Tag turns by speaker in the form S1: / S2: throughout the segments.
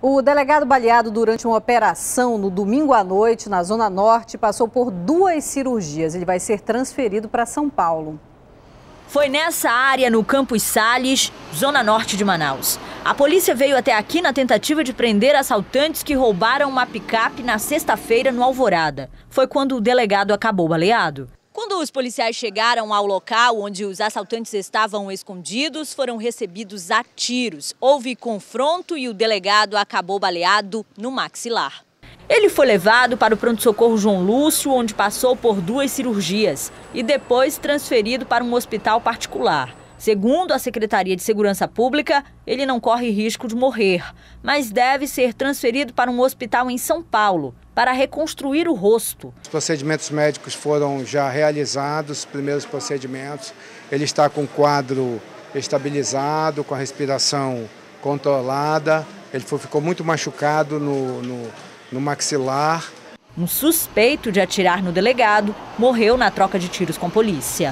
S1: O delegado baleado durante uma operação no domingo à noite na Zona Norte passou por 2 cirurgias. Ele vai ser transferido para São Paulo.
S2: Foi nessa área, no Campos Sales, Zona Norte de Manaus. A polícia veio até aqui na tentativa de prender assaltantes que roubaram uma picape na sexta-feira no Alvorada. Foi quando o delegado acabou baleado. Quando os policiais chegaram ao local onde os assaltantes estavam escondidos, foram recebidos a tiros. Houve confronto e o delegado acabou baleado no maxilar. Ele foi levado para o pronto-socorro João Lúcio, onde passou por 2 cirurgias e depois transferido para um hospital particular. Segundo a Secretaria de Segurança Pública, ele não corre risco de morrer, mas deve ser transferido para um hospital em São Paulo para reconstruir o rosto.
S3: Os procedimentos médicos foram já realizados, os primeiros procedimentos. Ele está com o quadro estabilizado, com a respiração controlada. Ele ficou muito machucado no maxilar.
S2: Um suspeito de atirar no delegado morreu na troca de tiros com polícia.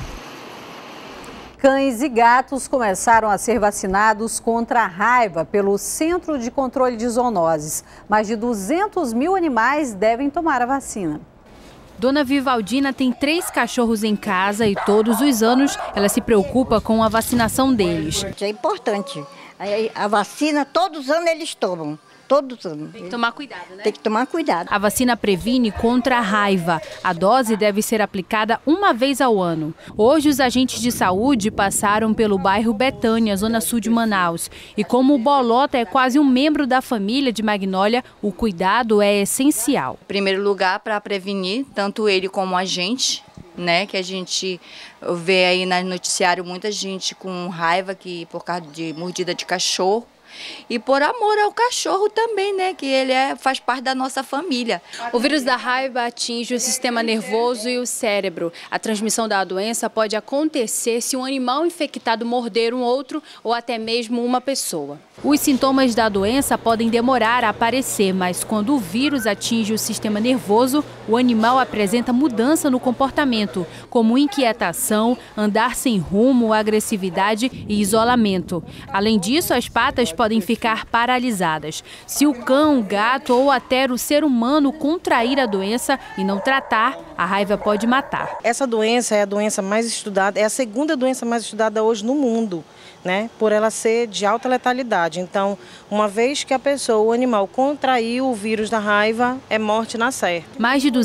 S1: Cães e gatos começaram a ser vacinados contra a raiva pelo Centro de Controle de Zoonoses. Mais de 200 mil animais devem tomar a vacina.
S4: Dona Vivaldina tem 3 cachorros em casa e todos os anos ela se preocupa com a vacinação deles.
S5: É importante. A vacina, todos os anos eles tomam. Todos os anos.
S4: Tem que tomar cuidado, né?
S5: Tem que tomar cuidado.
S4: A vacina previne contra a raiva. A dose deve ser aplicada uma vez ao ano. Hoje, os agentes de saúde passaram pelo bairro Betânia, zona sul de Manaus. E como o Bolota é quase um membro da família de Magnólia, o cuidado é essencial.
S6: Em primeiro lugar, para prevenir, tanto ele como a gente, né, que a gente vê aí no noticiário muita gente com raiva por causa de mordida de cachorro. E por amor ao cachorro também, né? Que ele faz parte da nossa família.
S4: O vírus da raiva atinge o sistema nervoso e o cérebro. A transmissão da doença pode acontecer se um animal infectado morder um outro ou até mesmo uma pessoa. Os sintomas da doença podem demorar a aparecer, mas quando o vírus atinge o sistema nervoso, o animal apresenta mudança no comportamento, como inquietação, andar sem rumo, agressividade e isolamento. Além disso, as patas podem ficar paralisadas. Se o cão, o gato ou até o ser humano contrair a doença e não tratar, a raiva pode matar.
S7: Essa doença é a doença mais estudada, é a segunda doença mais estudada hoje no mundo, né? Por ela ser de alta letalidade. Então, uma vez que a pessoa, o animal, contraiu o vírus da raiva, é morte na certa.
S4: Mais de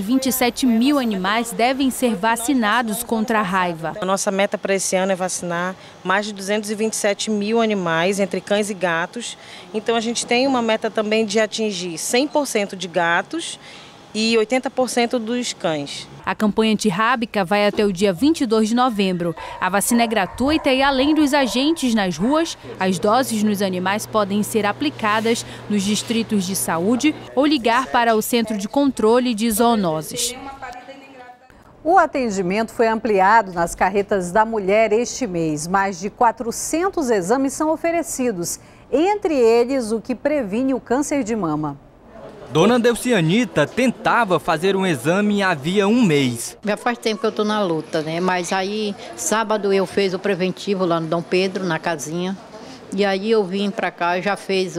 S4: 227 mil animais devem ser vacinados contra a raiva.
S7: A nossa meta para esse ano é vacinar mais de 227 mil animais, entre cães e gatos. Então, a gente tem uma meta também de atingir 100% de gatos e 80% dos cães.
S4: A campanha antirrábica vai até o dia 22 de novembro. A vacina é gratuita e, além dos agentes nas ruas, as doses nos animais podem ser aplicadas nos distritos de saúde ou ligar para o Centro de Controle de Zoonoses.
S1: O atendimento foi ampliado nas carretas da mulher este mês. Mais de 400 exames são oferecidos, entre eles o que previne o câncer de mama.
S8: Dona Delcianita tentava fazer um exame havia um mês.
S9: Já faz tempo que eu estou na luta, né? Mas aí, sábado eu fiz o preventivo lá no Dom Pedro, na casinha. E aí eu vim para cá, já fez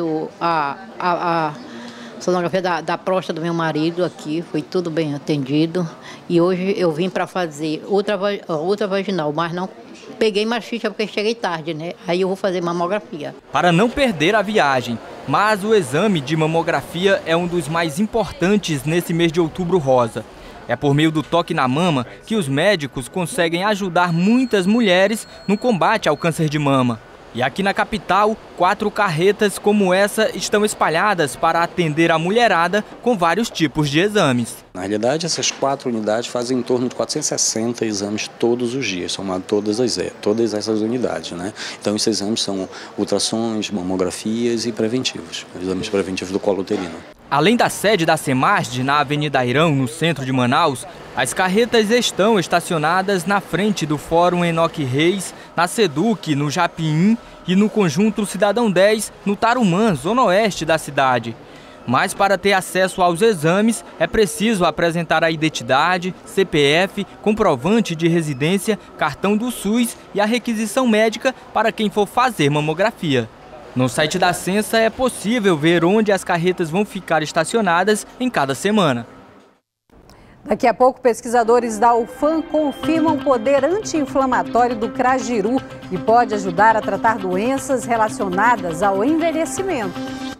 S9: a sonografia da próstata do meu marido aqui, foi tudo bem atendido. E hoje eu vim para fazer outra vaginal, mas não peguei mais ficha porque cheguei tarde, né? Aí eu vou fazer mamografia.
S8: Para não perder a viagem, mas o exame de mamografia é um dos mais importantes nesse mês de Outubro Rosa. É por meio do toque na mama que os médicos conseguem ajudar muitas mulheres no combate ao câncer de mama. E aqui na capital, 4 carretas como essa estão espalhadas para atender a mulherada com vários tipos de exames.
S10: Na realidade, essas 4 unidades fazem em torno de 460 exames todos os dias, somado todas essas unidades, né? Então, esses exames são ultrassons, mamografias e preventivos, exames preventivos do colo uterino.
S8: Além da sede da Semasd, na Avenida Airão, no centro de Manaus, as carretas estão estacionadas na frente do Fórum Enoque Reis, na Seduc, no Japim e no Conjunto Cidadão 10, no Tarumã, zona oeste da cidade. Mas para ter acesso aos exames, é preciso apresentar a identidade, CPF, comprovante de residência, cartão do SUS e a requisição médica para quem for fazer mamografia. No site da Censa é possível ver onde as carretas vão ficar estacionadas em cada semana.
S1: Daqui a pouco, pesquisadores da UFAM confirmam o poder anti-inflamatório do crajiru e pode ajudar a tratar doenças relacionadas ao envelhecimento.